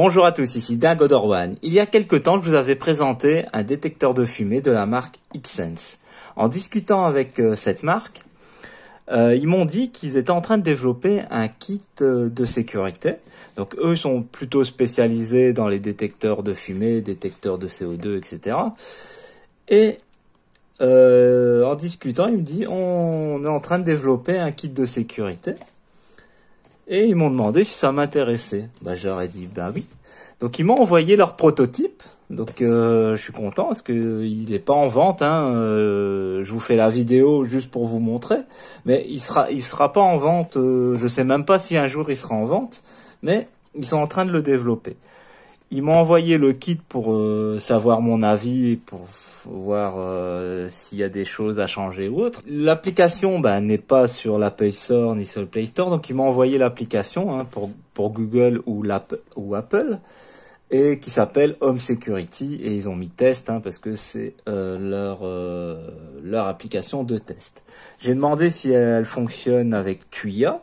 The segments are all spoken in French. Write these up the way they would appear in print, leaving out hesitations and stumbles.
Bonjour à tous, ici Dingodor1. Il y a quelque temps, je vous avais présenté un détecteur de fumée de la marque Xsense. En discutant avec cette marque, ils m'ont dit qu'ils étaient en train de développer un kit de sécurité. Donc eux sont plutôt spécialisés dans les détecteurs de fumée, détecteurs de CO2, etc. Et en discutant, ils me disent on est en train de développer un kit de sécurité. Et ils m'ont demandé si ça m'intéressait. Bah, je leur ai dit, ben oui. Donc, ils m'ont envoyé leur prototype. Donc, je suis content parce que il n'est pas en vente. Je vous fais la vidéo juste pour vous montrer. Mais il sera pas en vente. Je sais même pas si un jour il sera en vente. Mais ils sont en train de le développer. Ils m'ont envoyé le kit pour savoir mon avis, pour voir s'il y a des choses à changer ou autre. L'application n'est pas sur l'Apple Store ni sur le Play Store, donc ils m'ont envoyé l'application pour Google ou Apple, et qui s'appelle Home Security, et ils ont mis test parce que c'est leur application de test. J'ai demandé si elle fonctionne avec Tuya.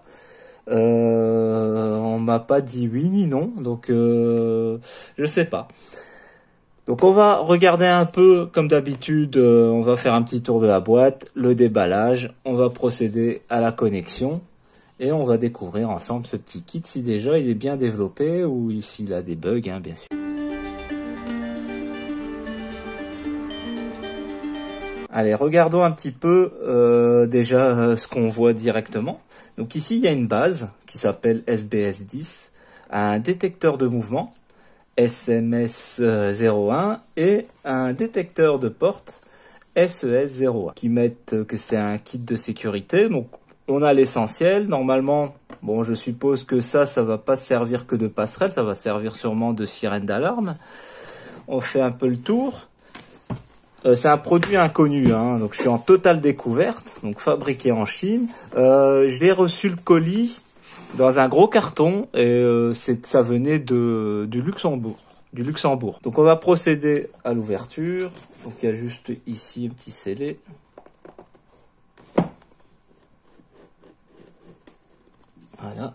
On m'a pas dit oui ni non, donc je sais pas. Donc on va regarder un peu comme d'habitude, on va faire un petit tour de la boîte, le déballage, on va procéder à la connexion et on va découvrir ensemble ce petit kit, si déjà il est bien développé ou s'il a des bugs, bien sûr. Allez, regardons un petit peu déjà ce qu'on voit directement. Donc ici, il y a une base qui s'appelle SBS10, un détecteur de mouvement SMS01 et un détecteur de porte SES01 qui mettent que c'est un kit de sécurité. Donc on a l'essentiel. Normalement, bon, je suppose que ça va pas servir que de passerelle, ça va servir sûrement de sirène d'alarme. On fait un peu le tour. C'est un produit inconnu, donc je suis en totale découverte, donc fabriqué en Chine. Je l'ai reçu le colis dans un gros carton et ça venait du Luxembourg. Donc on va procéder à l'ouverture. Donc il y a juste ici un petit scellé. Voilà.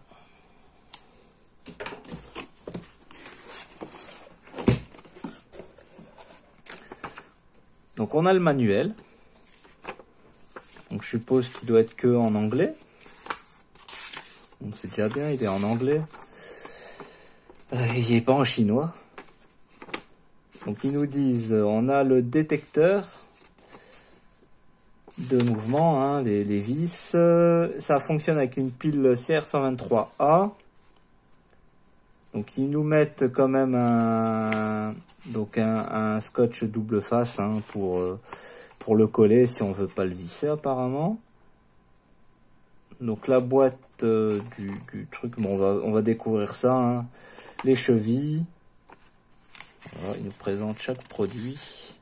Donc on a le manuel. Donc je suppose qu'il doit être que en anglais. Donc c'est déjà bien, il est en anglais. Il n'est pas en chinois. Donc ils nous disent, on a le détecteur de mouvement, les vis. Ça fonctionne avec une pile CR123A. Donc ils nous mettent quand même un scotch double face pour le coller si on veut pas le visser apparemment. Donc la boîte du truc, bon, on va découvrir ça. Les chevilles. Voilà, ils nous présentent chaque produit.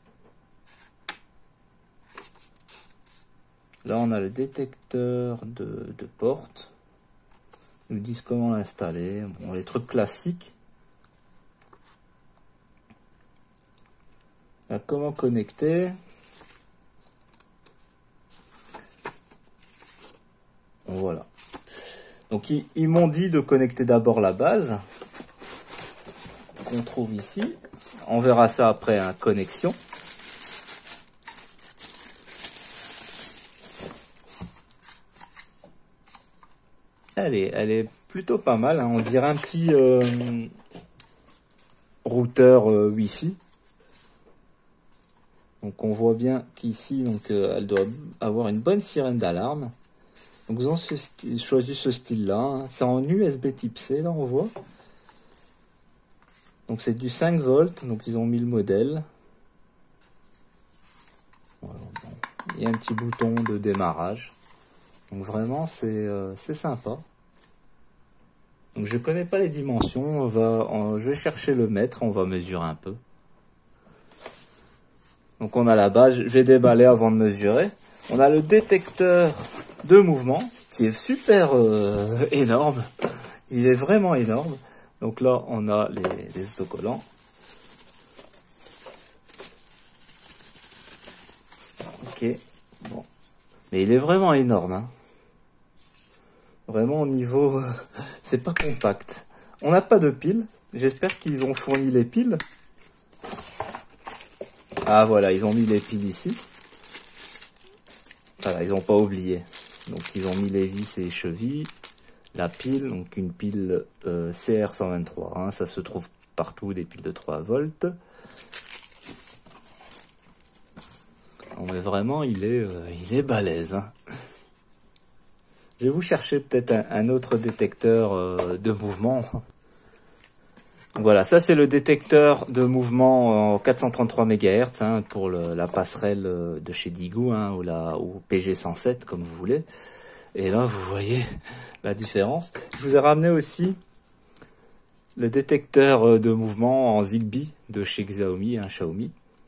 Là on a le détecteur de porte. Ils nous disent comment l'installer. Bon, les trucs classiques. Là, comment connecter. Voilà. Donc ils m'ont dit de connecter d'abord la base qu'on trouve ici. On verra ça après, connexion. Elle est plutôt pas mal, on dirait un petit routeur Wi-Fi. Donc on voit bien qu'ici, elle doit avoir une bonne sirène d'alarme. Donc ils ont choisi ce style-là. C'est en USB type C, là on voit. Donc c'est du 5 volts, donc ils ont mis le modèle. Voilà, bon. Il y a un petit bouton de démarrage. Donc vraiment c'est sympa. Donc je connais pas les dimensions, je vais chercher le mètre, on va mesurer un peu. Donc on a la base, je vais déballer avant de mesurer. On a le détecteur de mouvement qui est super énorme. Il est vraiment énorme. Donc là on a les autocollants. Ok, bon. Mais il est vraiment énorme. Vraiment au niveau, c'est pas compact. On n'a pas de pile, J'espère qu'ils ont fourni les piles. Ah voilà, ils ont mis les piles ici. Voilà, ils n'ont pas oublié. Donc ils ont mis les vis et les chevilles. La pile, donc une pile CR123. Hein, ça se trouve partout, des piles de 3 volts. Non, mais vraiment, il est balèze. Hein. Je vais vous chercher peut-être un autre détecteur de mouvement. Voilà, ça c'est le détecteur de mouvement en 433 MHz hein, pour la passerelle de chez Digou hein, ou PG107 comme vous voulez. Et là vous voyez la différence. Je vous ai ramené aussi le détecteur de mouvement en Zigbee de chez Xiaomi, un Xiaomi.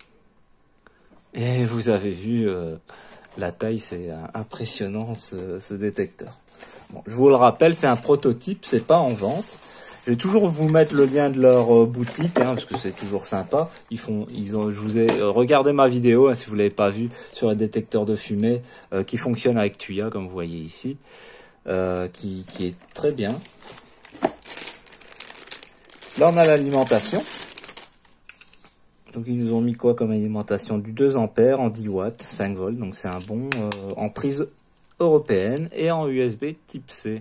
Et vous avez vu la taille, c'est impressionnant ce détecteur. Bon, je vous le rappelle, c'est un prototype, c'est pas en vente. Je vais toujours vous mettre le lien de leur boutique, hein, parce que c'est toujours sympa. Je vous ai regardé ma vidéo, hein, si vous l'avez pas vu, sur un détecteur de fumée qui fonctionne avec Tuya, comme vous voyez ici, qui est très bien. Là, on a l'alimentation. Donc, ils nous ont mis quoi comme alimentation? Du 2 ampères en 10 watts, 5 volts. Donc, c'est un bon en prise européenne et en USB type C.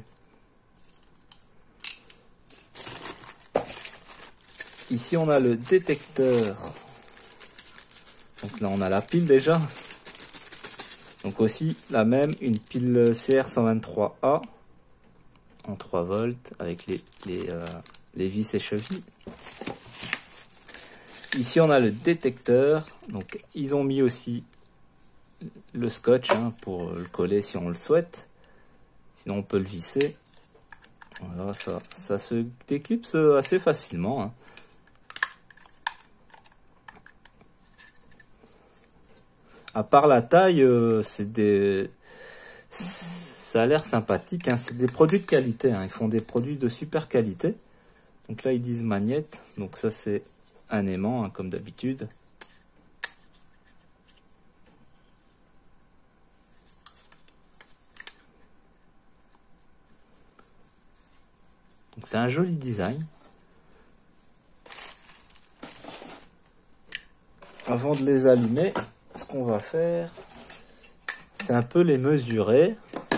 Ici, on a le détecteur. Donc là, on a la pile déjà. Donc aussi, la même, une pile CR123A en 3 volts avec les vis et chevilles. Ici, on a le détecteur. Donc, ils ont mis aussi le scotch hein, pour le coller si on le souhaite. Sinon, on peut le visser. Voilà, ça se déclipse assez facilement. Hein. À part la taille, ça a l'air sympathique. Hein. C'est des produits de qualité. Hein. Ils font des produits de super qualité. Donc là, ils disent magnète. Donc ça, c'est un aimant, hein, comme d'habitude. Donc c'est un joli design. Avant de les allumer, ce qu'on va faire, c'est un peu les mesurer.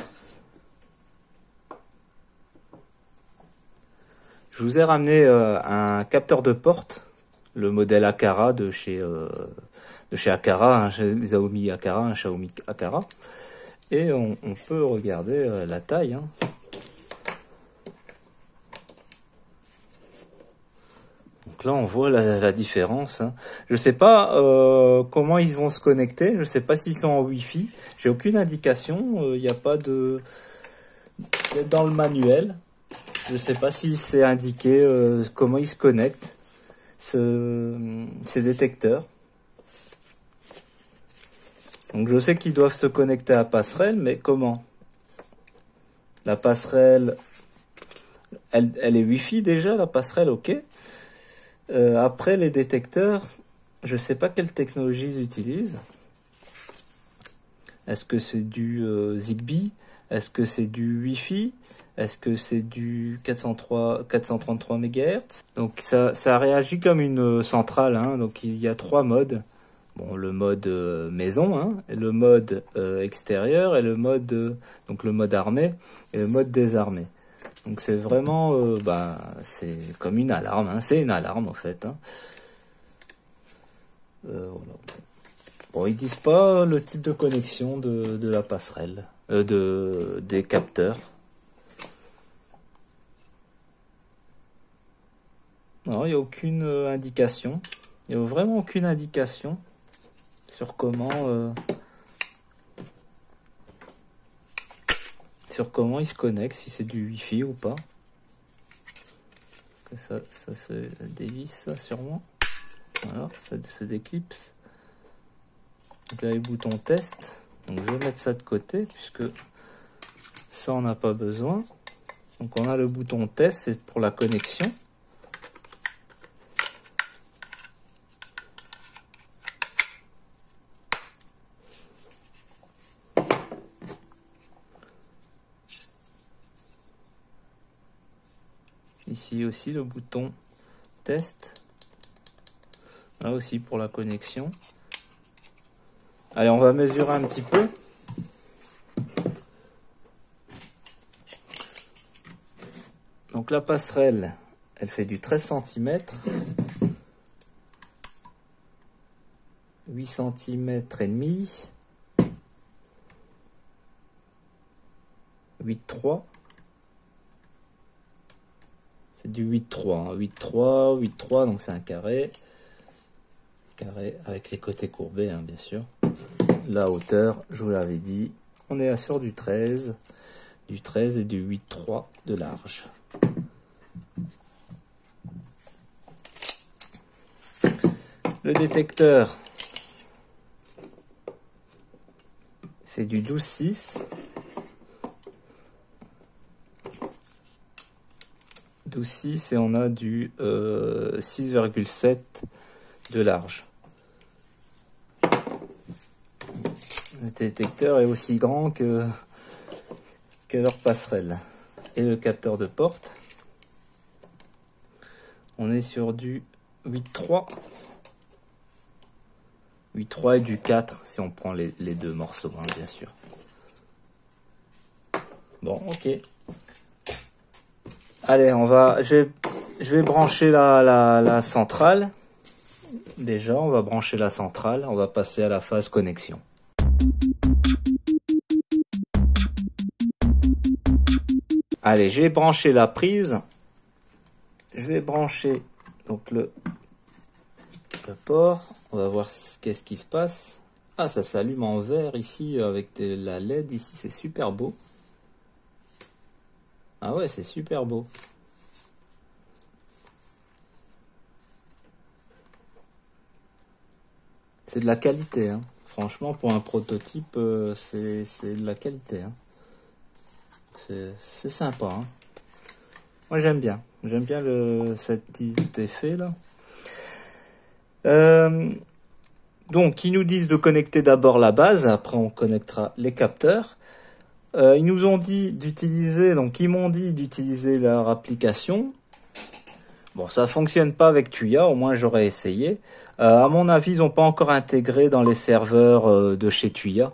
Je vous ai ramené un capteur de porte, le modèle Aqara de chez Aqara, hein, chez Xiaomi Aqara, un Xiaomi Aqara. Et on peut regarder la taille. Hein. Donc là, on voit la différence. Hein. Je sais pas comment ils vont se connecter. Je sais pas s'ils sont en Wi-Fi. J'ai aucune indication. Il n'y a pas de... C'est dans le manuel. Je sais pas si c'est indiqué comment ils se connectent, ces détecteurs. Donc je sais qu'ils doivent se connecter à la passerelle, mais comment? La passerelle, elle est Wi-Fi déjà, la passerelle, ok. Après les détecteurs, je sais pas quelle technologie ils utilisent. Est-ce que c'est du Zigbee? Est-ce que c'est du Wi-Fi? Est-ce que c'est du 433 MHz? Donc ça réagit comme une centrale. Hein. Donc il y a 3 modes. Bon, le mode maison, hein, et le mode extérieur et le mode donc le mode armé et le mode désarmé. Donc c'est vraiment c'est comme une alarme. Hein. C'est une alarme en fait. Hein. Voilà. Bon, ils disent pas le type de connexion de la passerelle, des capteurs. Non, il n'y a aucune indication. Il n'y a vraiment aucune indication sur comment il se connecte, si c'est du Wi-Fi ou pas. Est-ce que ça se dévisse, ça, sûrement. Voilà, ça se déclipse. Donc là, les boutons test. Donc je vais mettre ça de côté, puisque ça, on n'a pas besoin. Donc on a le bouton test, c'est pour la connexion. Ici aussi le bouton test. Là aussi pour la connexion. Allez, on va mesurer un petit peu. Donc la passerelle, elle fait du 13 cm. 8 cm et demi. 8,3. C'est du 8,3. 8,3, 8,3, donc c'est un carré. Carré avec les côtés courbés, hein, bien sûr. La hauteur, je vous l'avais dit, on est sur du 13 et du 8,3 de large. Le détecteur fait du 12,6. 12,6 et on a du 6,7 de large. Le détecteur est aussi grand que leur passerelle. Et le capteur de porte, on est sur du 8,3. 8,3 et du 4 si on prend les deux morceaux, hein, bien sûr. Bon, ok. Allez, je vais brancher la centrale. Déjà, on va brancher la centrale. On va passer à la phase connexion. Allez, j'ai branché la prise. Je vais brancher donc le port. On va voir qu'est-ce qui se passe. Ah, ça s'allume en vert ici avec la LED. Ici, c'est super beau. Ah ouais, c'est super beau. C'est de la qualité, hein. Franchement, pour un prototype, c'est de la qualité, hein. C'est sympa, hein. Moi, j'aime bien. J'aime bien cet petit effet là. Donc, ils nous disent de connecter d'abord la base. Après, on connectera les capteurs. Ils nous ont dit d'utiliser, donc ils m'ont dit d'utiliser leur application. Bon, ça fonctionne pas avec Tuya, au moins j'aurais essayé. À mon avis, ils n'ont pas encore intégré dans les serveurs de chez Tuya.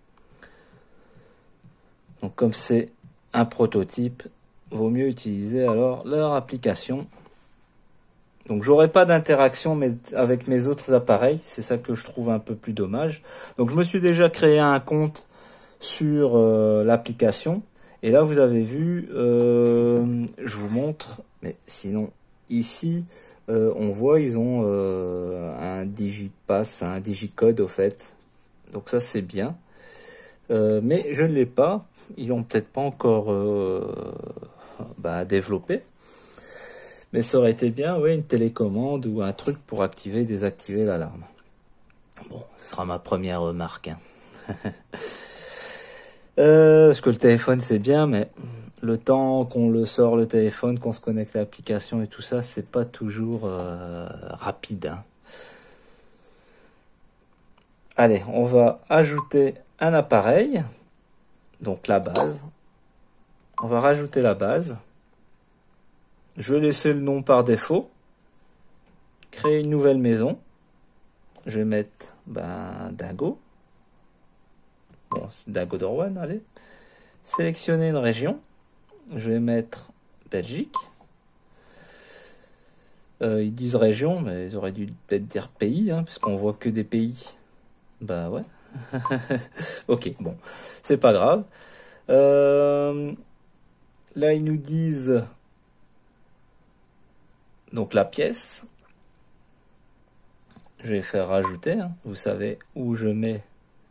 Donc comme c'est un prototype, vaut mieux utiliser alors leur application. Donc j'aurai pas d'interaction avec mes autres appareils, c'est ça que je trouve un peu plus dommage. Donc je me suis déjà créé un compte sur l'application. Et là, vous avez vu, je vous montre, mais sinon, ici, on voit, ils ont un digipass, un digicode au fait. Donc ça, c'est bien. Mais je ne l'ai pas. Ils l'ont peut-être pas encore développé. Mais ça aurait été bien, ouais, une télécommande ou un truc pour activer et désactiver l'alarme. Bon, ce sera ma première remarque, hein. Parce que le téléphone c'est bien, mais le temps qu'on le sort le téléphone, qu'on se connecte à l'application et tout ça, c'est pas toujours rapide, hein. Allez, on va ajouter un appareil, donc la base. On va rajouter la base. Je vais laisser le nom par défaut. Créer une nouvelle maison. Je vais mettre Dingo. Bon, c'est Dingo Dorwan, allez. Sélectionner une région. Je vais mettre Belgique. Ils disent région, mais ils auraient dû peut-être dire pays, hein, parce qu'on voit que des pays. Bah ouais. Ok, bon, c'est pas grave. Là, ils nous disent donc la pièce. Je vais faire rajouter, hein. Vous savez où je mets.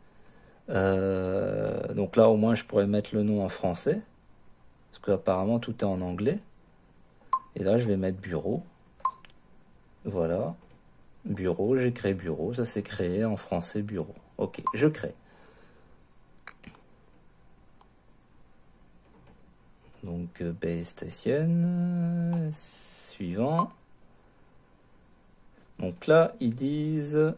Donc là, au moins, je pourrais mettre le nom en français. Parce qu'apparemment, tout est en anglais. Et là, je vais mettre bureau. Voilà. Bureau, j'ai créé bureau. Ça, c'est créé en français bureau. Ok, je crée. Donc, base station. Suivant. Donc là, ils disent...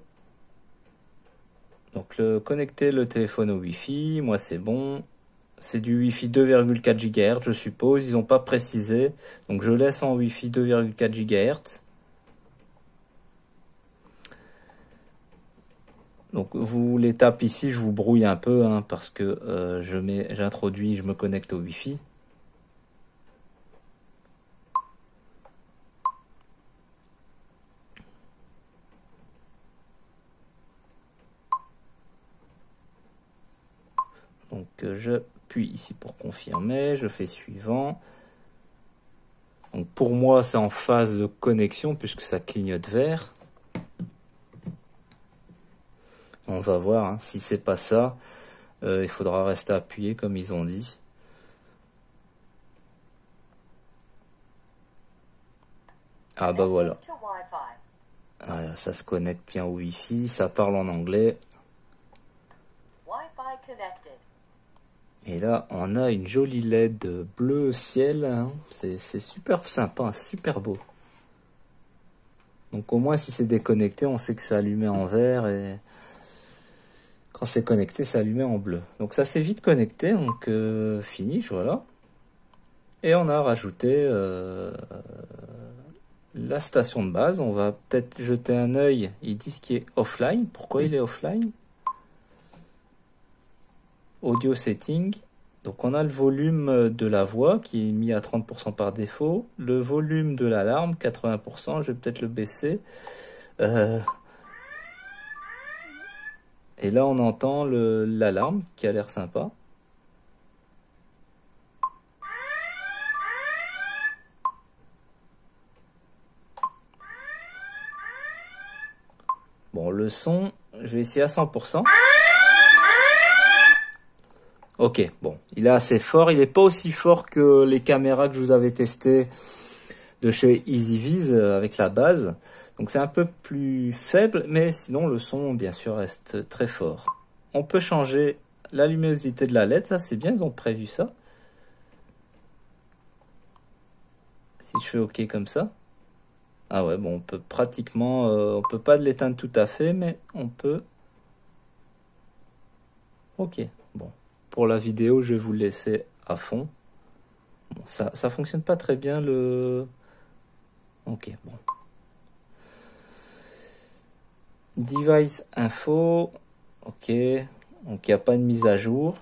Donc, connecter le téléphone au Wi-Fi. Moi, c'est bon. C'est du Wi-Fi 2,4 GHz, je suppose. Ils n'ont pas précisé. Donc, je laisse en Wi-Fi 2,4 GHz. Donc vous les tapez ici, je vous brouille un peu hein, parce que j'introduis, je me connecte au Wi-Fi. Donc je puis ici pour confirmer, je fais suivant. Donc pour moi c'est en phase de connexion puisque ça clignote vert. On va voir hein, si c'est pas ça, il faudra rester appuyé comme ils ont dit. Ah bah voilà. Voilà, ça se connecte bien au Wi-Fi, ça parle en anglais. Et là, on a une jolie LED bleu ciel. Hein. C'est super sympa, super beau. Donc au moins, si c'est déconnecté, on sait que c'est allumé en vert. Et quand c'est connecté, c'est allumé en bleu. Donc ça s'est vite connecté. Donc finish, voilà. Et on a rajouté la station de base. On va peut-être jeter un œil. Ils disent qu'il est offline. Pourquoi il est offline? Audio setting. Donc on a le volume de la voix qui est mis à 30% par défaut. Le volume de l'alarme, 80%. Je vais peut-être le baisser. Et là on entend l'alarme qui a l'air sympa. Bon, le son, je vais essayer à 100%. Ok, bon, il est assez fort. Il n'est pas aussi fort que les caméras que je vous avais testées de chez EasyViz avec la base. Donc c'est un peu plus faible, mais sinon le son, bien sûr, reste très fort. On peut changer la luminosité de la LED, ça c'est bien, ils ont prévu ça. Si je fais OK comme ça. Ah ouais, bon, on peut pratiquement, on peut pas l'éteindre tout à fait, mais on peut. Ok, bon. Pour la vidéo, je vais vous le laisser à fond. Bon, ça fonctionne pas très bien le... Ok, bon. Device info. Ok, donc il n'y a pas de mise à jour.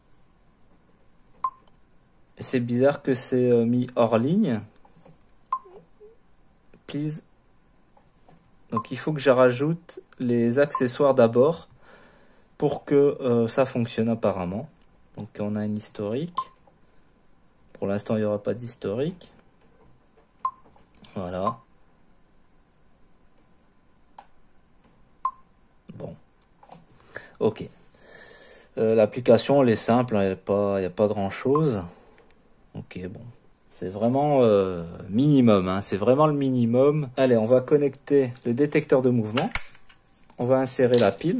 Et c'est bizarre que c'est mis hors ligne. Please. Donc il faut que je rajoute les accessoires d'abord pour que ça fonctionne apparemment. Donc on a un historique. Pour l'instant, il n'y aura pas d'historique. Voilà. Bon. Ok. L'application, elle est simple, il n'y a pas grand-chose. Ok, bon. C'est vraiment minimum, hein, c'est vraiment le minimum. Allez, on va connecter le détecteur de mouvement. On va insérer la pile.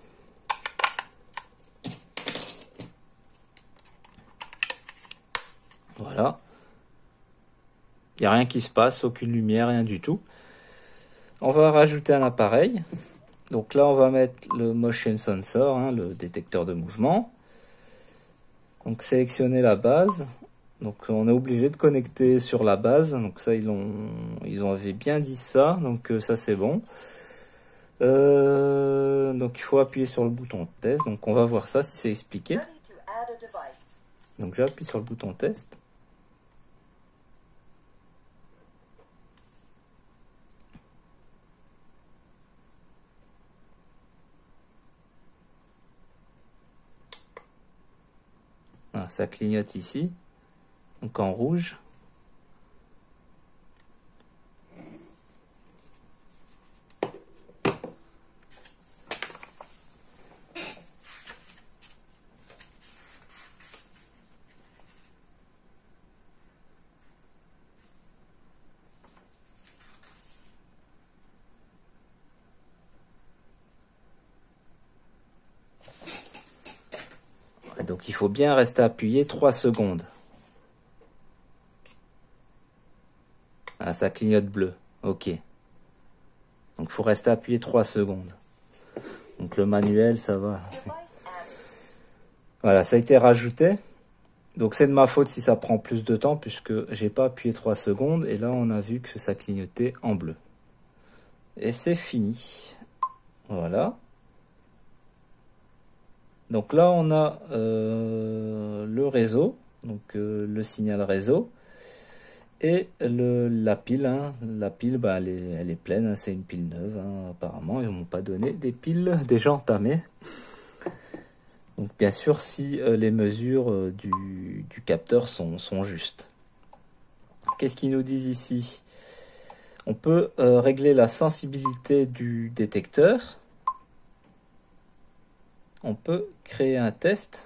Voilà. Il n'y a rien qui se passe, aucune lumière, rien du tout. On va rajouter un appareil. Donc là, on va mettre le motion sensor, hein, le détecteur de mouvement. Donc sélectionner la base. Donc on est obligé de connecter sur la base. Donc ça, ils avaient bien dit ça. Donc ça, c'est bon. Donc il faut appuyer sur le bouton test. Donc on va voir ça si c'est expliqué. Donc j'appuie sur le bouton test. Ah, ça clignote ici. Donc en rouge. Donc il faut bien rester appuyé 3 secondes. Ah, ça clignote bleu. Ok. Donc il faut rester appuyé 3 secondes. Donc le manuel, ça va. Voilà, ça a été rajouté. Donc c'est de ma faute si ça prend plus de temps puisque j'ai pas appuyé 3 secondes. Et là on a vu que ça clignotait en bleu. Et c'est fini. Voilà. Donc là, on a le réseau, donc le signal réseau, et la pile. Hein. La pile, bah, elle est pleine, hein, c'est une pile neuve. Hein, apparemment, ils m'ont pas donné des piles déjà entamées. Donc bien sûr, si les mesures du capteur sont justes. Qu'est-ce qu'ils nous disent ici? On peut régler la sensibilité du détecteur. On peut créer un test.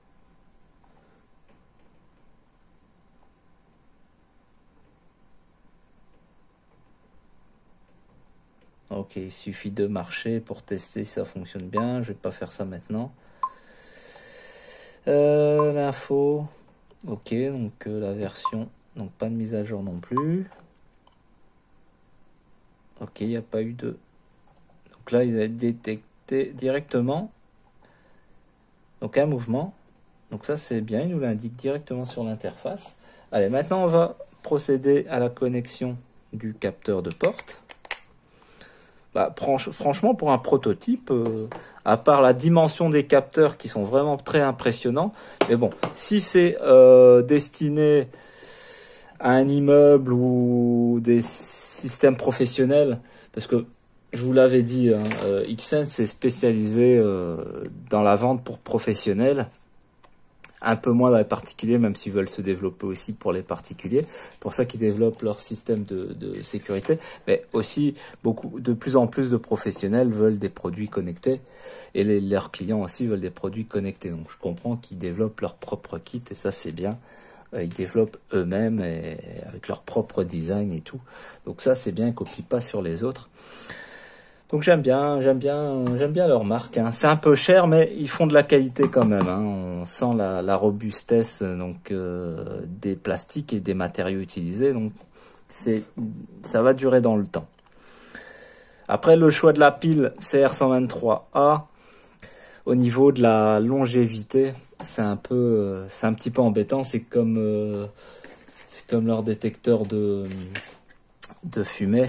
Ok, il suffit de marcher pour tester si ça fonctionne bien. Je vais pas faire ça maintenant. L'info. Ok, donc la version. Donc pas de mise à jour non plus. Ok, il n'y a pas eu de... Donc là, il va être détecté directement. Donc un mouvement. Donc ça, c'est bien, il nous l'indique directement sur l'interface. Allez, maintenant, on va procéder à la connexion du capteur de porte. Bah, franchement, pour un prototype, à part la dimension des capteurs qui sont vraiment très impressionnants, mais bon, si c'est destiné à un immeuble ou des systèmes professionnels, parce que je vous l'avais dit, hein, Xsense est spécialisé dans la vente pour professionnels, un peu moins dans les particuliers, même s'ils veulent se développer aussi pour les particuliers. Pour ça qu'ils développent leur système de sécurité, mais aussi de plus en plus de professionnels veulent des produits connectés, et leurs clients aussi veulent des produits connectés. Donc je comprends qu'ils développent leur propre kit, et ça c'est bien. Ils développent eux-mêmes avec leur propre design et tout. Donc ça c'est bien, ils copient pas sur les autres. Donc j'aime bien leur marque. Hein. C'est un peu cher, mais ils font de la qualité quand même. Hein. On sent la robustesse donc des plastiques et des matériaux utilisés. Donc ça va durer dans le temps. Après le choix de la pile CR123A, au niveau de la longévité, c'est un petit peu embêtant. C'est comme leur détecteur de fumée.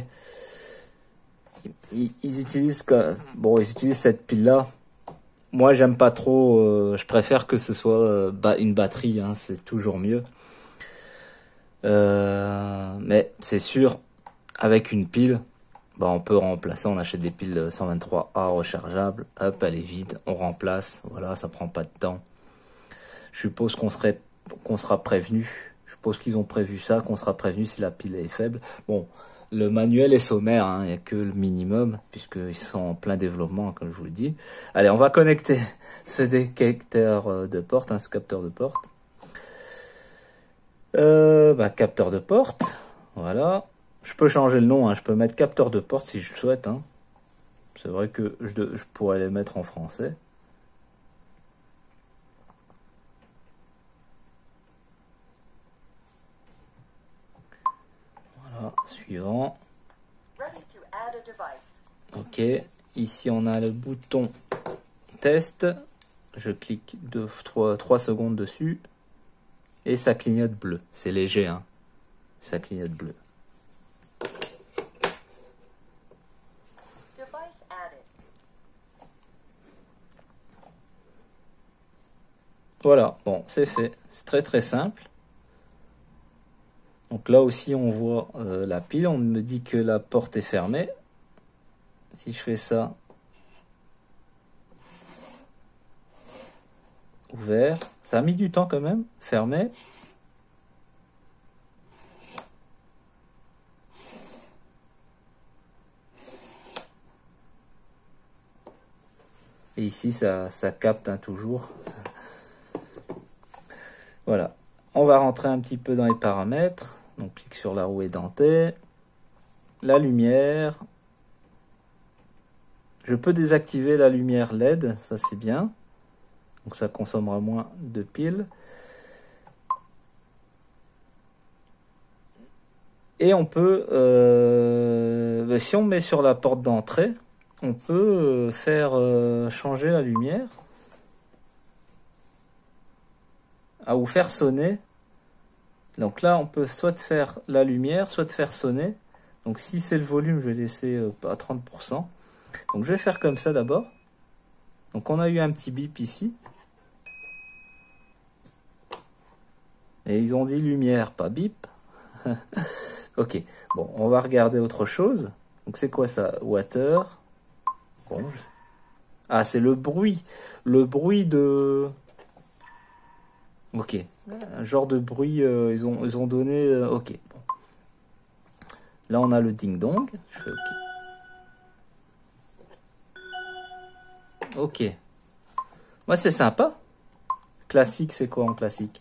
Ils utilisent cette pile là. Moi j'aime pas trop, je préfère que ce soit une batterie, hein, c'est toujours mieux. Mais c'est sûr, avec une pile, bah, on peut remplacer. On achète des piles 123A rechargeables, hop, elle est vide, on remplace, voilà, ça prend pas de temps. Je suppose qu'on sera prévenu. Je suppose qu'ils ont prévu ça, qu'on sera prévenu si la pile est faible. Bon, le manuel est sommaire, hein, il n'y a que le minimum, puisqu'ils sont en plein développement, comme je vous le dis. Allez, on va connecter ce détecteur de porte, hein, ce capteur de porte. Capteur de porte, voilà. Je peux changer le nom, hein, je peux mettre capteur de porte si je souhaite. Hein. C'est vrai que je pourrais les mettre en français. Voilà, suivant. Ok, ici on a le bouton test. Je clique 3 secondes dessus. Et ça clignote bleu. C'est léger, hein. Ça clignote bleu. Voilà, bon, c'est fait. C'est très très simple. Donc là aussi, on voit la pile. On me dit que la porte est fermée. Si je fais ça, ouvert. Ça a mis du temps quand même. Fermé. Et ici, ça capte, hein, toujours. Voilà. On va rentrer un petit peu dans les paramètres. Donc, clique sur la roue édentée. La lumière. Je peux désactiver la lumière LED. Ça, c'est bien. Donc, ça consommera moins de piles. Et on peut, si on met sur la porte d'entrée, on peut faire changer la lumière. Ou faire sonner. Donc là, on peut soit faire la lumière, soit faire sonner. Donc si c'est le volume, je vais laisser à 30%. Donc je vais faire comme ça d'abord. Donc on a eu un petit bip ici. Et ils ont dit lumière, pas bip. Ok, bon, on va regarder autre chose. Donc c'est quoi ça? Water. Bon, ah, c'est le bruit. Le bruit de... Ok, un genre de bruit, ils ont donné... ok, bon. Là, on a le ding-dong. Je fais ok. Ok. Moi, c'est sympa. Classique, c'est quoi en classique?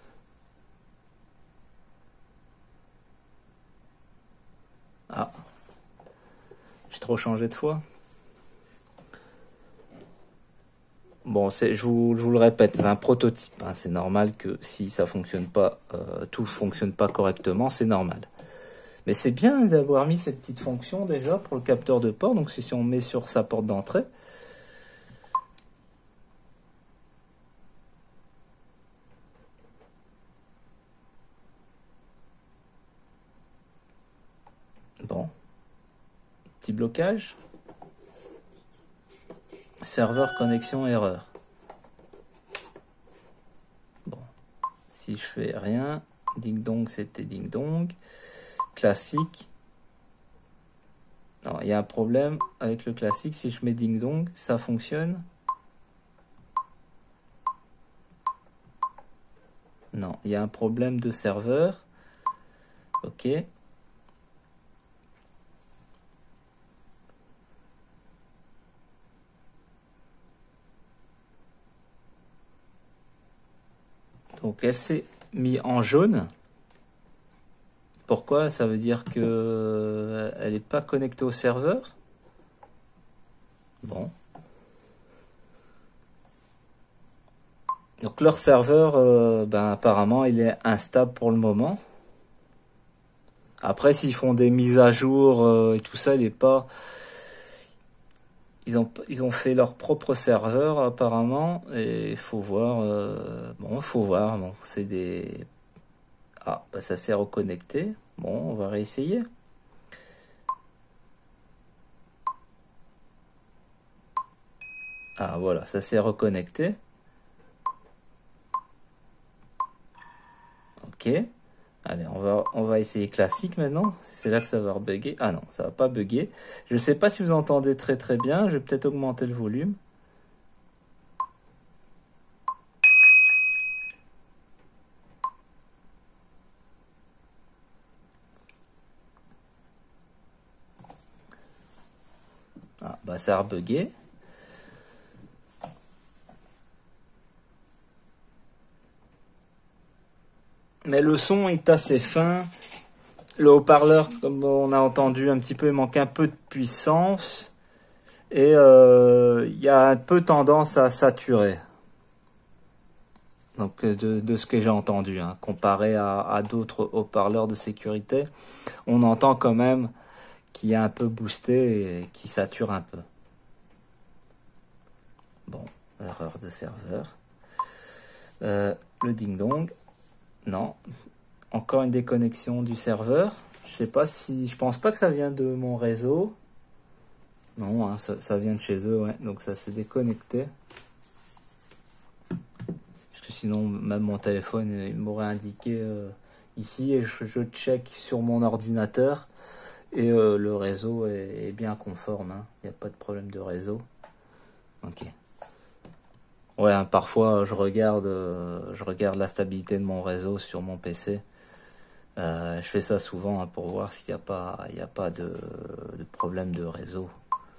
Ah, j'ai trop changé de fois. Bon, je vous le répète, c'est un prototype. Hein. C'est normal que si ça fonctionne pas, tout fonctionne pas correctement, c'est normal. Mais c'est bien d'avoir mis ces petites fonctions déjà pour le capteur de port. Donc si on met sur sa porte d'entrée, bon, petit blocage, serveur connexion erreur. Bon, si je fais rien, ding dong c'était ding dong, classique. Non, il y a un problème avec le classique. Si je mets ding dong, ça fonctionne. Non, il y a un problème de serveur. Ok. Donc elle s'est mise en jaune. Pourquoi? Ça veut dire que elle n'est pas connectée au serveur. Bon. Donc leur serveur, ben, apparemment, il est instable pour le moment. Après, s'ils font des mises à jour et tout ça, il est pas. Ils ont fait leur propre serveur apparemment et il faut voir. Bon, faut voir. Bon, c'est des. Ah, bah, ça s'est reconnecté. Bon, on va réessayer. Ah voilà, ça s'est reconnecté. Ok. Allez, on va essayer classique maintenant. C'est là que ça va rebugger. Ah non, ça va pas bugger. Je ne sais pas si vous entendez très très bien. Je vais peut-être augmenter le volume. Ah, bah ça a rebugué. Mais le son est assez fin. Le haut-parleur, comme on a entendu un petit peu, il manque un peu de puissance. Et il y a un peu tendance à saturer. Donc de ce que j'ai entendu, hein, comparé à d'autres haut-parleurs de sécurité, on entend quand même qu'il est un peu boosté et qui sature un peu. Bon, erreur de serveur. Le ding-dong. Non. Encore une déconnexion du serveur. Je sais pas si. Je pense pas que ça vient de mon réseau. Non, hein, ça vient de chez eux, ouais. Donc ça s'est déconnecté. Parce que sinon, même mon téléphone, il m'aurait indiqué ici et je check sur mon ordinateur. Et le réseau est bien conforme. Hein. Il n'y a pas de problème de réseau. Ok. Ouais, hein, parfois je regarde la stabilité de mon réseau sur mon PC. Je fais ça souvent hein, pour voir s'il n'y a pas de problème de réseau.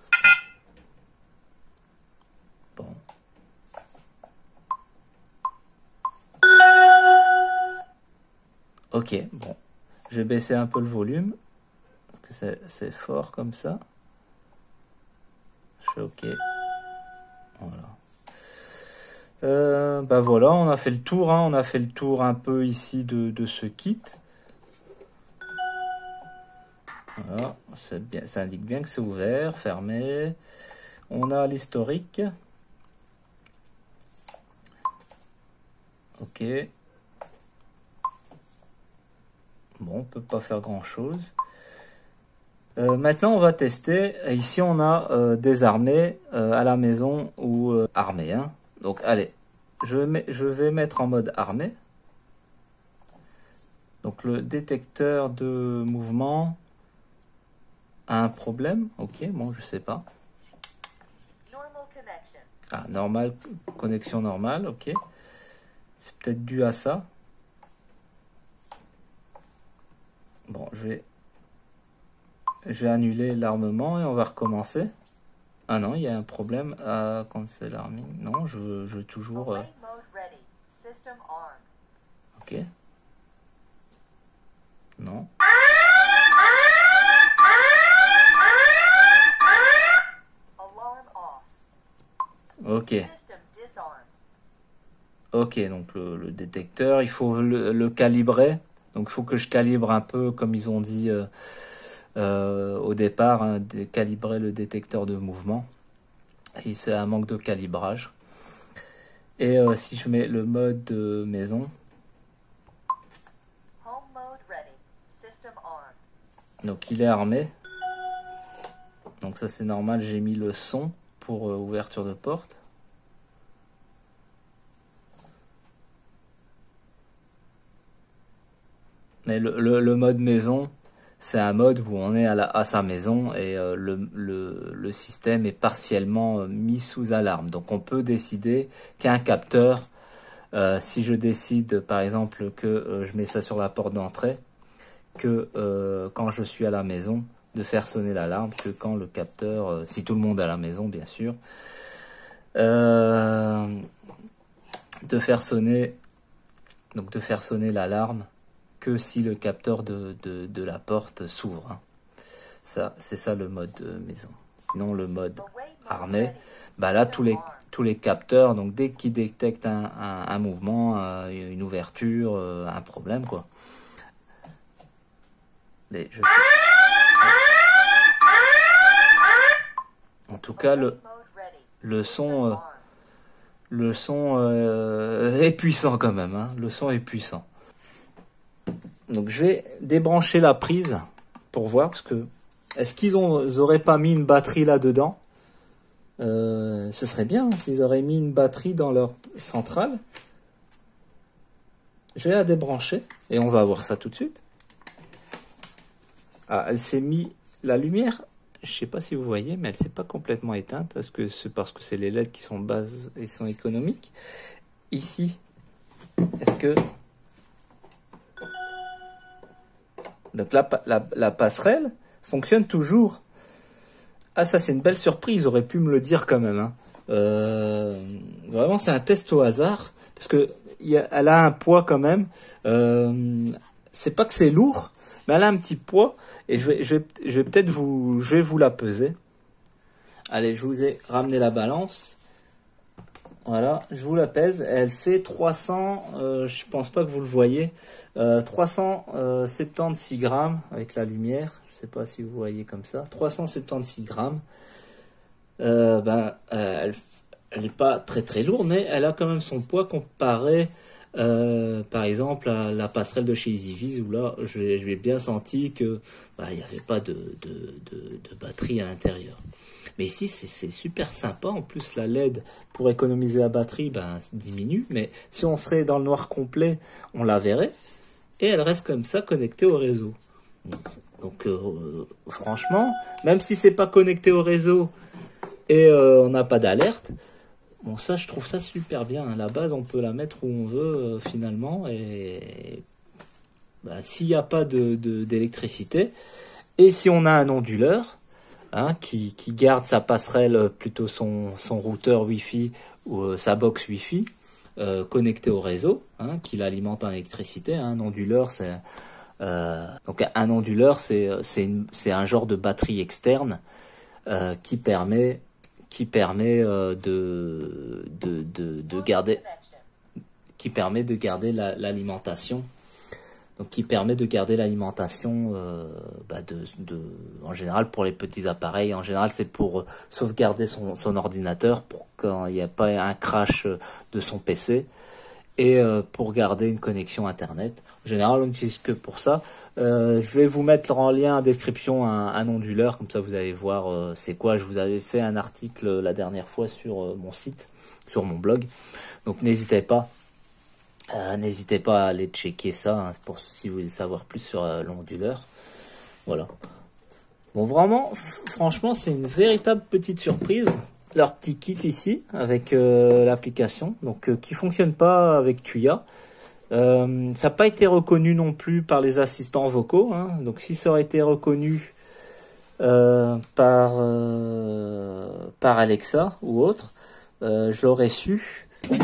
Bon. Ok, bon. Je vais baisser un peu le volume. Parce que c'est fort comme ça. Je fais ok. Voilà. Bah voilà, on a fait le tour. Hein, on a fait le tour un peu ici de ce kit. Voilà, bien, ça indique bien que c'est ouvert, fermé. On a l'historique. Ok. Bon, on peut pas faire grand chose. Maintenant, on va tester. Ici, on a des armées à la maison ou armées. Hein. Donc, allez, je vais mettre en mode armée. Donc, le détecteur de mouvement a un problème. Ok, bon, je sais pas. Ah, normal, connexion normale, ok. C'est peut-être dû à ça. Bon, je vais annuler l'armement et on va recommencer. Ah non, il y a un problème à cancel arming. Non, je veux toujours... Ok. Non. Ok. Ok, donc le détecteur, il faut le calibrer. Donc il faut que je calibre un peu, comme ils ont dit au départ, hein, calibrer le détecteur de mouvement. Et c'est un manque de calibrage. Et si je mets le mode maison. Donc il est armé. Donc ça c'est normal, j'ai mis le son pour ouverture de porte. Mais le mode maison, c'est un mode où on est à sa maison et le système est partiellement mis sous alarme. Donc on peut décider qu'un capteur, si je décide par exemple que je mets ça sur la porte d'entrée, que quand je suis à la maison, de faire sonner l'alarme, que quand le capteur, si tout le monde est à la maison bien sûr, de faire sonner l'alarme que si le capteur de la porte s'ouvre. Hein. Ça, c'est ça le mode maison. Sinon le mode armé, bah là tous les capteurs, donc dès qu'ils détectent un mouvement, une ouverture, un problème quoi. Mais je sais. En tout cas le son est puissant quand même. Hein. Le son est puissant. Donc je vais débrancher la prise pour voir, parce que est-ce qu'ils auraient pas mis une batterie là-dedans? Ce serait bien s'ils auraient mis une batterie dans leur centrale. Je vais la débrancher et on va voir ça tout de suite. Ah, elle s'est mis la lumière. Je sais pas si vous voyez, mais elle s'est pas complètement éteinte. Est-ce que c'est parce que c'est les LED qui sont bases et sont économiques? Ici, est-ce que... Donc la passerelle fonctionne toujours. Ah, ça c'est une belle surprise, ils auraient pu me le dire quand même. Hein. Vraiment c'est un test au hasard, parce que elle a un poids quand même. C'est pas que c'est lourd, mais elle a un petit poids. Et je vais peut-être vous la peser. Allez, je vous ai ramené la balance. Voilà, je vous la pèse. Elle fait 300, je pense pas que vous le voyez, 376 grammes avec la lumière. Je sais pas si vous voyez comme ça. 376 grammes. Elle est pas très très lourde, mais elle a quand même son poids comparé, par exemple, à la passerelle de chez EasyViz, où là, j'ai bien senti que il n'y avait pas de batterie à l'intérieur. Mais ici, c'est super sympa. En plus, la LED, pour économiser la batterie, diminue. Mais si on serait dans le noir complet, on la verrait. Et elle reste comme ça, connectée au réseau. Donc, franchement, même si c'est pas connecté au réseau et on n'a pas d'alerte, bon, ça, je trouve ça super bien. À la base, on peut la mettre où on veut, finalement. Et s'il n'y a pas d'électricité, et si on a un onduleur, hein, qui garde sa passerelle, plutôt son routeur Wi-Fi ou sa box Wi-Fi connecté au réseau, hein, qui l'alimente en électricité. Hein. Un onduleur, donc un onduleur, c'est un genre de batterie externe qui permet de garder l'alimentation. Donc, qui permet de garder l'alimentation, en général pour les petits appareils. En général, c'est pour sauvegarder son ordinateur, pour qu'il n'y ait pas un crash de son PC. et pour garder une connexion internet. En général, on n'utilise que pour ça. Je vais vous mettre en lien en description un onduleur, comme ça vous allez voir c'est quoi. Je vous avais fait un article la dernière fois sur mon site, sur mon blog. Donc n'hésitez pas à aller checker ça hein, pour si vous voulez savoir plus sur l'onduleur. Voilà. Bon, vraiment, franchement, c'est une véritable petite surprise. Leur petit kit ici avec l'application, donc qui fonctionne pas avec Tuya. Ça n'a pas été reconnu non plus par les assistants vocaux. Hein. Donc si ça aurait été reconnu par Alexa ou autre, je l'aurais su.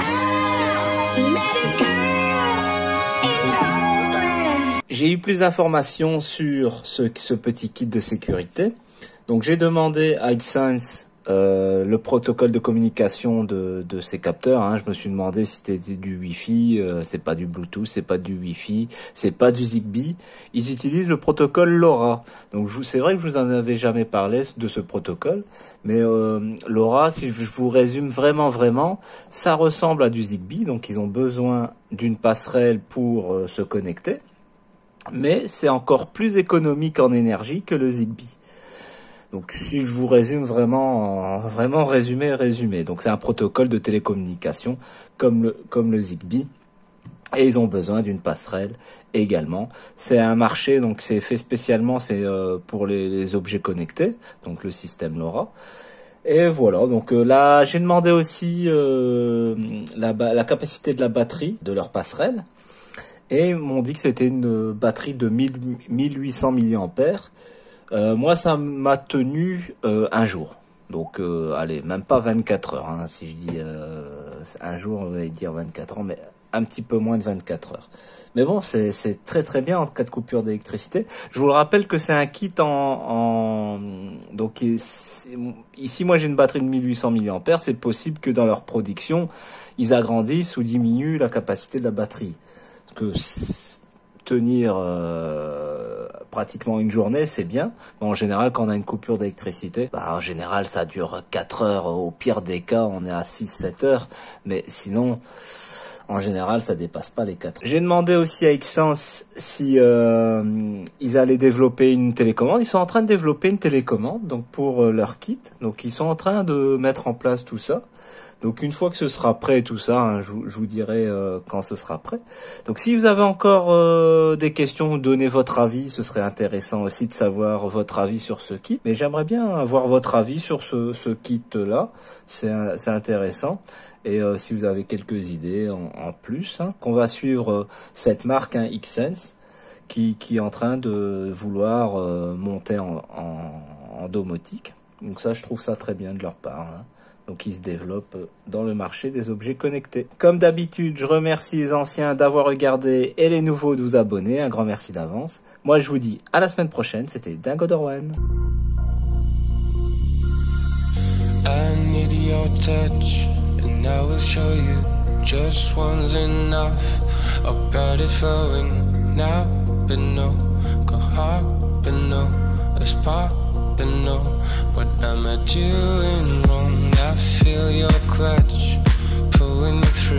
J'ai eu plus d'informations sur ce petit kit de sécurité. Donc j'ai demandé à Xsense le protocole de communication de ces capteurs. Hein. Je me suis demandé si c'était du Wi-Fi, c'est pas du Bluetooth, c'est pas du Wi-Fi, c'est pas du Zigbee. Ils utilisent le protocole LoRa. Donc c'est vrai que je vous en avais jamais parlé de ce protocole, mais LoRa, si je vous résume vraiment, ça ressemble à du Zigbee. Donc ils ont besoin d'une passerelle pour se connecter, mais c'est encore plus économique en énergie que le Zigbee. Donc si je vous résume vraiment résumé. Donc c'est un protocole de télécommunication comme le Zigbee. Et ils ont besoin d'une passerelle également. C'est un marché, donc c'est fait spécialement, c'est pour les objets connectés, donc le système LoRa. Et voilà, donc là j'ai demandé aussi la capacité de la batterie de leur passerelle. Et ils m'ont dit que c'était une batterie de 1800 mAh. Moi, ça m'a tenu un jour. Donc, allez, même pas 24 heures. Hein, si je dis un jour, on va dire 24 heures, mais un petit peu moins de 24 heures. Mais bon, c'est très bien en cas de coupure d'électricité. Je vous le rappelle que c'est un kit donc ici, moi, j'ai une batterie de 1800 mAh. C'est possible que dans leur production, ils agrandissent ou diminuent la capacité de la batterie. Parce que tenir pratiquement une journée, c'est bien. Mais en général, quand on a une coupure d'électricité, en général, ça dure 4 heures. Au pire des cas, on est à 6-7 heures. Mais sinon, en général, ça dépasse pas les 4 heures. J'ai demandé aussi à Xsense si ils allaient développer une télécommande. Ils sont en train de développer une télécommande donc pour leur kit. Donc, ils sont en train de mettre en place tout ça. Donc une fois que ce sera prêt tout ça, hein, je vous dirai quand ce sera prêt. Donc si vous avez encore des questions, donnez votre avis. Ce serait intéressant aussi de savoir votre avis sur ce kit. Mais j'aimerais bien avoir votre avis sur ce kit-là. C'est intéressant. Et si vous avez quelques idées en plus, hein, qu'on va suivre cette marque, hein, Xsense, qui est en train de vouloir monter en domotique. Donc ça, je trouve ça très bien de leur part. Hein. Donc, ils se développent dans le marché des objets connectés. Comme d'habitude, je remercie les anciens d'avoir regardé et les nouveaux de vous abonner. Un grand merci d'avance. Moi, je vous dis à la semaine prochaine. C'était Dingo Dorwan. I need your touch, and I will show you. Just one's enough. I'll bet it's flowing now, but no, go hard, but no, let's pop. But no, what am I doing wrong? I feel your clutch pulling me through.